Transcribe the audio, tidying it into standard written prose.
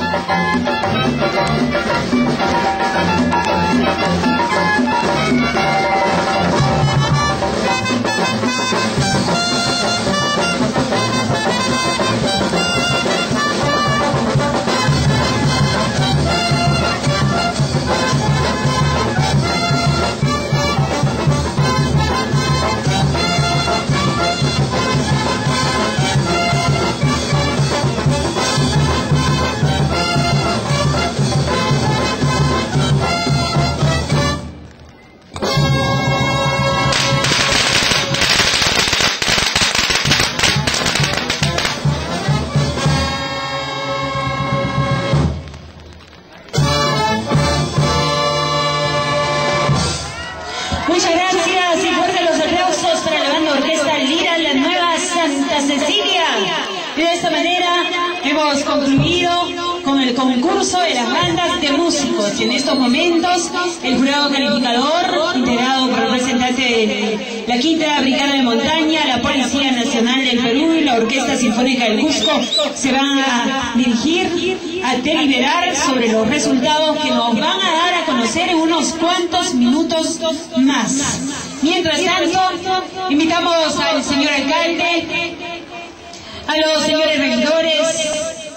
Muchas gracias y fuerte los aplausos para la banda orquesta Lira La Nueva Santa Cecilia. Y de esta manera hemos concluido con el concurso de las bandas de músicos. Y en estos momentos el jurado calificador, integrado por representantes de la Quinta Brigada de Montaña, la Policía Nacional del Perú y la Orquesta Sinfónica del Cusco, se van a dirigir a deliberar sobre los resultados que nos van a dar a conocer en unos cuantos minutos más. Mientras tanto, invitamos al señor alcalde, a los señores regidores,